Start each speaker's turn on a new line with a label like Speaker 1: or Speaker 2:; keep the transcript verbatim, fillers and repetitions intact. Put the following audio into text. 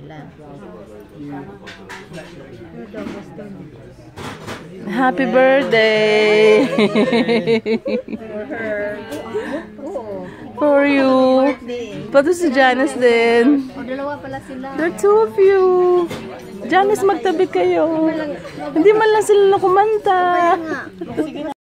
Speaker 1: nila.
Speaker 2: Happy birthday!
Speaker 1: For her.
Speaker 2: For you. Pati si Janice din.
Speaker 1: O, dalawa pala sila.
Speaker 2: There are two of you. Janice, magtabi kayo. Hindi man lang sila kumanta.